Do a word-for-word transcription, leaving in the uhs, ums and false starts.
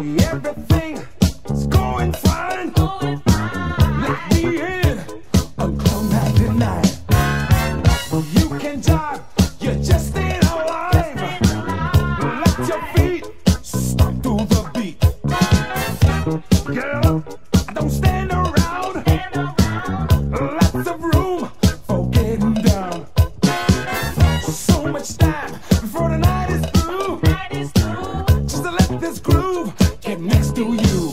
Everything is going fine. Let me in a club at night. You can jive, you just ain't alive. Let your feet stomp through the beat. Get up, don't stand around. Lots of room for getting down. So much time before the night is through. Just to let this groove get next to you.